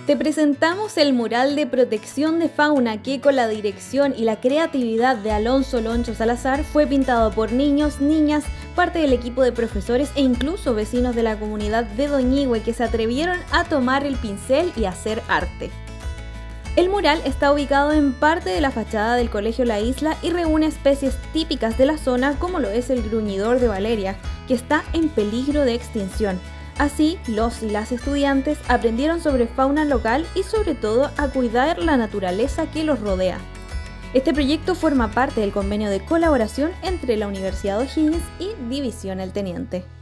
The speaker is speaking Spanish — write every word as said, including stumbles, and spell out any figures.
Te presentamos el mural de protección de fauna que, con la dirección y la creatividad de Alonso Loncho Salazar, fue pintado por niños, niñas, parte del equipo de profesores e incluso vecinos de la comunidad de Doñihue que se atrevieron a tomar el pincel y hacer arte. El mural está ubicado en parte de la fachada del Colegio La Isla y reúne especies típicas de la zona como lo es el gruñidor de Valeria, que está en peligro de extinción. Así, los y las estudiantes aprendieron sobre fauna local y sobre todo a cuidar la naturaleza que los rodea. Este proyecto forma parte del convenio de colaboración entre la Universidad O'Higgins y División El Teniente.